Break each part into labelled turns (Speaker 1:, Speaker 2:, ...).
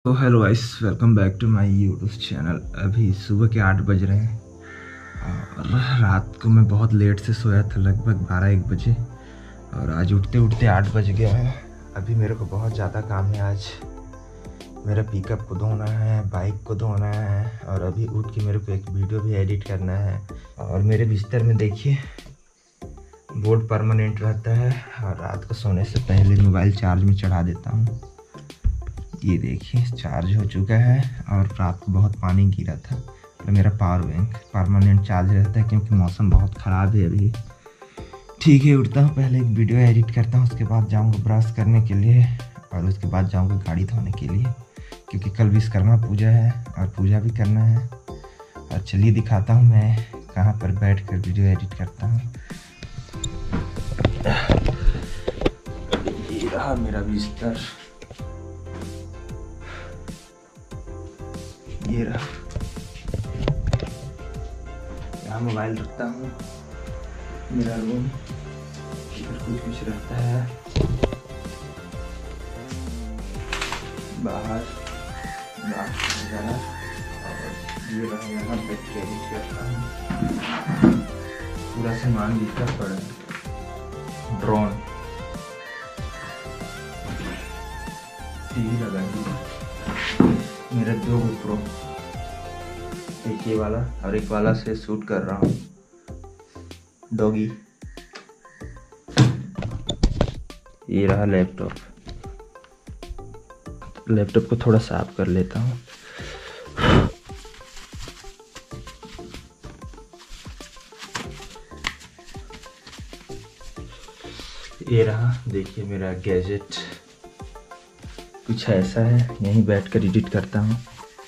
Speaker 1: तो hello guys, welcome back to my YouTube channel. अभी सुबह के 8 बज रहे हैं और रात को मैं बहुत लेट से सोया था, लगभग 12-1 बजे, और आज उठते उठते 8 बज गया है। अभी मेरे को बहुत ज़्यादा काम है। आज मेरा पिकअप को धोना है, बाइक को धोना है, और अभी उठ के मेरे को एक वीडियो भी एडिट करना है। और मेरे बिस्तर में देखिए बोर्ड परमानेंट रहता है, और रात को सोने से पहले मोबाइल चार्ज में चढ़ा देता हूँ। ये देखिए चार्ज हो चुका है, और रात को बहुत पानी गिरा था। और मेरा पावर बैंक परमानेंट चार्ज रहता है क्योंकि मौसम बहुत ख़राब है अभी। ठीक है, उठता हूँ, पहले एक वीडियो एडिट करता हूँ, उसके बाद जाऊँगा ब्रश करने के लिए, और उसके बाद जाऊँगा गाड़ी धोने के लिए, क्योंकि कल विश्वकर्मा पूजा है और पूजा भी करना है। और चलिए दिखाता हूँ मैं कहाँ पर बैठ कर वीडियो एडिट करता हूँ। ये रहा मेरा बिस्तर, ये रहा। यहाँ मोबाइल रखता हूँ। मेरा रूम इधर कुछ रहता है, बाहर वगैरह। और ये रहा, यहाँ पे एडिट करता हूँ। पूरा सामान बिखरा पड़ा है। ड्रोन, टीवी लगा दिया। मेरा 2 GoPro, एक ये वाला और एक वाला से शूट कर रहा हूँ डॉगी। ये रहा लैपटॉप। लैपटॉप को थोड़ा साफ कर लेता हूँ। ये रहा, देखिए मेरा गैजेट कुछ ऐसा है, यहीं बैठकर एडिट करता हूँ।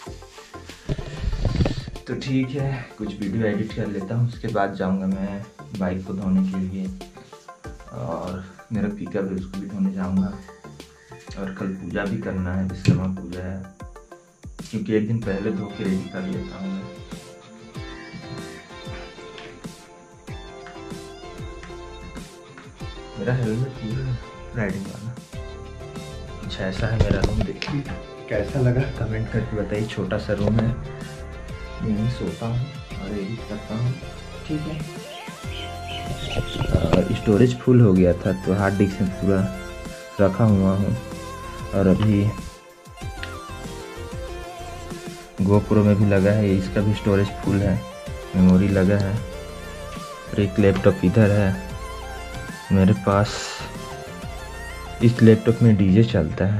Speaker 1: तो ठीक है, कुछ वीडियो एडिट कर लेता हूँ, उसके बाद जाऊँगा मैं बाइक को धोने के लिए, और मेरा पिकअप है उसको भी धोने जाऊँगा। और कल पूजा भी करना है, विश्वकर्मा पूजा है, क्योंकि एक दिन पहले धो के रेडी कर लेता हूँ मैं। मेरा हेलमेट पूरा राइडिंग वाला कुछ ऐसा है मेरा रूम। देखिए कैसा लगा कमेंट करके बताइए। छोटा सा रूम है, यहीं सोता हूँ और एडिट करता हूँ। ठीक है, स्टोरेज फुल हो गया था तो हार्ड डिस्क में पूरा रखा हुआ हूँ। और अभी GoPro में भी लगा है, इसका भी स्टोरेज फुल है, मेमोरी लगा है। और एक लैपटॉप इधर है मेरे पास। इस लैपटॉप में डीजे चलता है।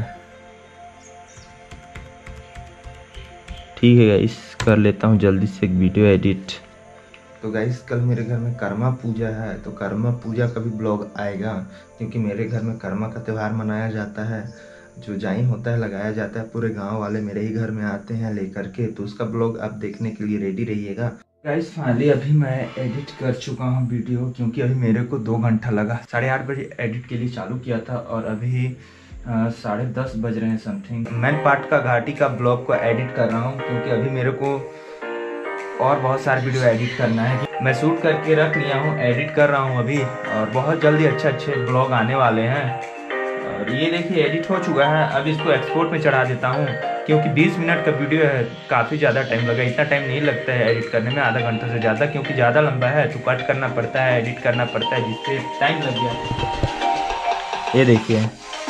Speaker 1: ठीक है गाइस, कर लेता हूँ जल्दी से एक वीडियो एडिट। तो गाइस कल मेरे घर में कर्मा पूजा है, तो कर्मा पूजा का भी ब्लॉग आएगा, क्योंकि मेरे घर में कर्मा का त्यौहार मनाया जाता है। जो जाई होता है लगाया जाता है, पूरे गांव वाले मेरे ही घर में आते हैं लेकर के, तो उसका ब्लॉग आप देखने के लिए रेडी रहिएगा। गाइस फाइनली अभी मैं एडिट कर चुका हूँ वीडियो, क्योंकि अभी मेरे को 2 घंटा लगा। 8:30 बजे एडिट के लिए चालू किया था, और अभी 10:30 बज रहे हैं समथिंग। मैं पार्ट का घाटी का ब्लॉग को एडिट कर रहा हूँ, क्योंकि अभी मेरे को और बहुत सारे वीडियो एडिट करना है। मैं शूट करके रख लिया हूँ, एडिट कर रहा हूँ अभी, और बहुत जल्दी अच्छे ब्लॉग आने वाले हैं। और ये देखिए एडिट हो चुका है। अब इसको एक्सपोर्ट में चढ़ा देता हूँ, क्योंकि 20 मिनट का वीडियो है, काफ़ी ज़्यादा टाइम लगा। इतना टाइम नहीं लगता है एडिट करने में, आधा घंटा से ज़्यादा, क्योंकि ज़्यादा लंबा है तो कट करना पड़ता है, एडिट करना पड़ता है, जिससे टाइम लग गया। ये देखिए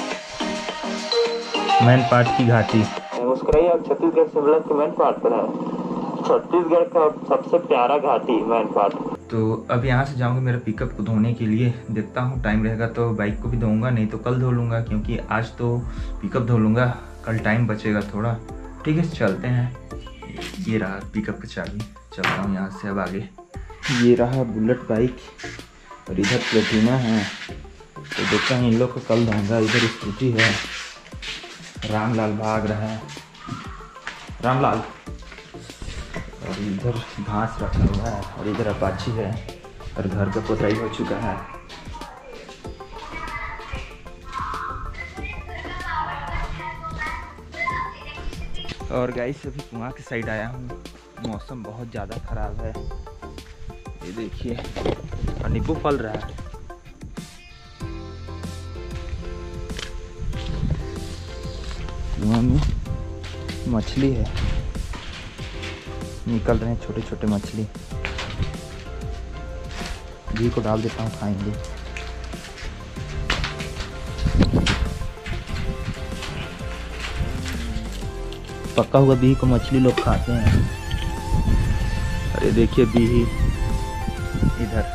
Speaker 1: मैन पार्ट की घाटी।
Speaker 2: मुस्कुराइए, आप छत्तीसगढ़ शिमला के मैन पार्ट पर है। छत्तीसगढ़ का सबसे प्यारा घाटी मैन पार्ट।
Speaker 1: तो अब यहाँ से जाऊँगा मेरा पिकअप को धोने के लिए। देखता हूँ टाइम रहेगा तो बाइक को भी धोऊंगा, नहीं तो कल धो लूँगा, क्योंकि आज तो पिकअप धो लूँगा, कल टाइम बचेगा थोड़ा। ठीक है, चलते हैं। ये रहा पिकअप की चाबी, चलता हूँ यहाँ से अब आगे। ये रहा बुलेट बाइक, और इधर प्लेटिना है, तो देखता हूँ इन लोग को कल धोऊंगा। इधर स्कूटी है, रामलाल भाग रहा है, रामलाल। और इधर घास रखा हुआ है, और इधर अपाची है, और घर का पोताई हो चुका है। और गाइस अभी कुआं के साइड आया हूँ। मौसम बहुत ज़्यादा ख़राब है, ये देखिए, और नींबू फल रहा है। कुआं में मछली है, निकल रहे हैं छोटे छोटे मछली। घी को डाल देता हूँ, खाएंगे। पका हुआ बिही को मछली लोग खाते हैं। अरे देखिए बिही इधर।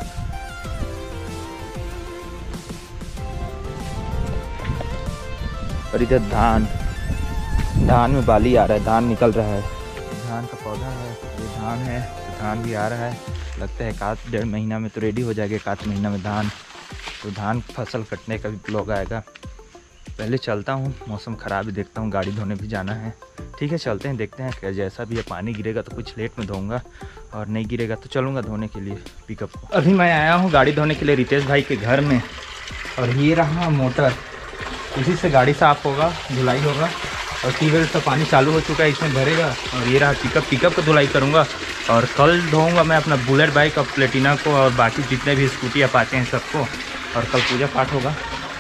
Speaker 1: और इधर धान में बाली आ रहा है, धान निकल रहा है। धान का पौधा है, ये धान है, तो धान भी आ रहा है। लगता है एक आध 1.5 महीना में तो रेडी हो जाएगा। 1 आध महीना में धान, तो धान फसल कटने का भी ब्लॉग आएगा। पहले चलता हूँ, मौसम ख़राब है, देखता हूँ, गाड़ी धोने भी जाना है। ठीक है चलते हैं, देखते हैं क्या। जैसा भी है, पानी गिरेगा तो कुछ लेट में धोऊंगा, और नहीं गिरेगा तो चलूँगा धोने के लिए पिकअप को। अभी मैं आया हूँ गाड़ी धोने के लिए रितेश भाई के घर में, और ये रहा मोटर, इसी से गाड़ी साफ़ होगा, धुलाई होगा। और ट्यूबवेल से पानी चालू हो चुका है, इसमें भरेगा। और ये रहा पिकअप को धुलाई करूँगा। और कल धोऊँगा मैं अपना बुलेट बाइक और प्लेटिना को, और बाकी जितने भी स्कूटी अपाचे हैं सबको। और कल पूजा पाठ होगा।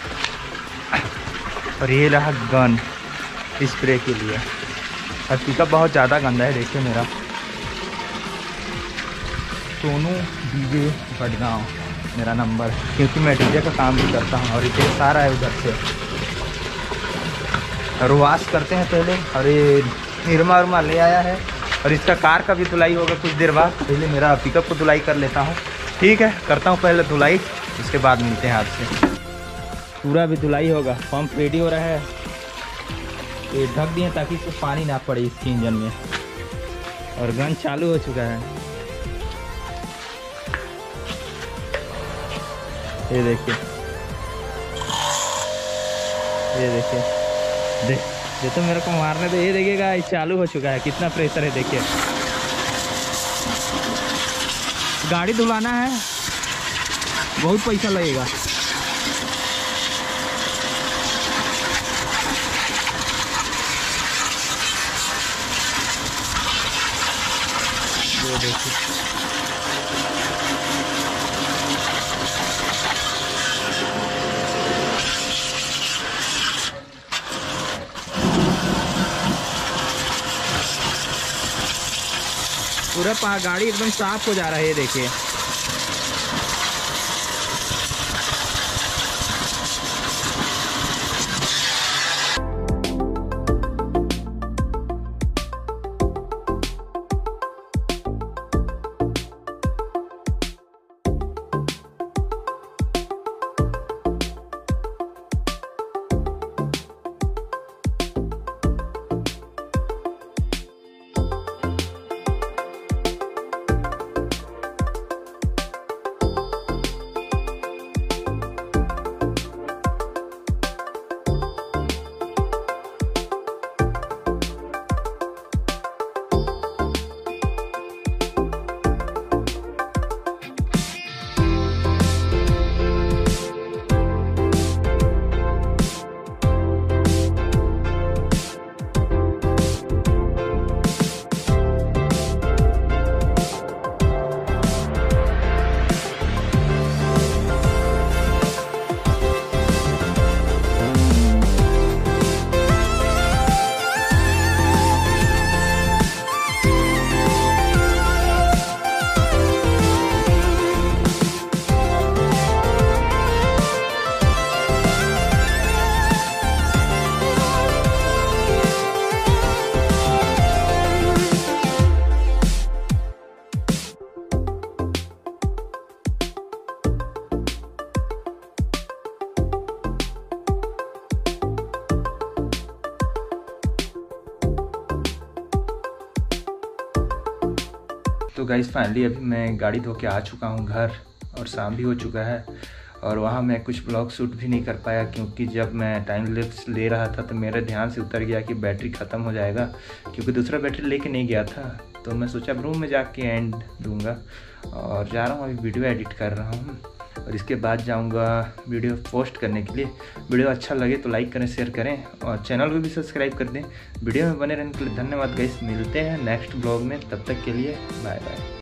Speaker 1: और ये रहा गन स्प्रे के लिए। और पिकअप बहुत ज़्यादा गंदा है, देखिए मेरा। सोनू डीजे बडगांव मेरा नंबर है, क्योंकि मैं डीजे का काम भी करता हूँ। और रितेश आ रहा है उधर से, और वाश करते हैं पहले। और ये निरमा उरमा ले आया है, और इसका कार का भी धुलाई होगा कुछ देर बाद। पहले मेरा पिकअप को धुलाई कर लेता हूँ। ठीक है, करता हूँ पहले धुलाई, उसके बाद मिलते हैं आपसे। पूरा भी धुलाई होगा, पंप रेडी हो रहा है। ये ढक दिए ताकि इसको पानी ना पड़े इसके इंजन में। और गन चालू हो चुका है, ये देखिए, ये देखिए, ये तो मेरे को मारने दे। ये देखिएगा, चालू हो चुका है, कितना प्रेशर है देखिए। गाड़ी धुलाना है, बहुत पैसा लगेगा। ये देखिए, पूरा गाड़ी एकदम साफ हो जा रहा है, ये देखिए। तो गाइस फाइनली अभी मैं गाड़ी धो के आ चुका हूँ घर, और शाम भी हो चुका है। और वहाँ मैं कुछ ब्लॉग शूट भी नहीं कर पाया, क्योंकि जब मैं टाइम लैप्स ले रहा था तो मेरे ध्यान से उतर गया कि बैटरी ख़त्म हो जाएगा, क्योंकि दूसरा बैटरी लेके नहीं गया था। तो मैं सोचा रूम में जाके एंड दूंगा, और जा रहा हूँ अभी वीडियो एडिट कर रहा हूँ। और इसके बाद जाऊंगा वीडियो पोस्ट करने के लिए। वीडियो अच्छा लगे तो लाइक करें, शेयर करें, और चैनल को भी सब्सक्राइब कर दें। वीडियो में बने रहने के लिए धन्यवाद गाइस। मिलते हैं नेक्स्ट ब्लॉग में, तब तक के लिए बाय बाय।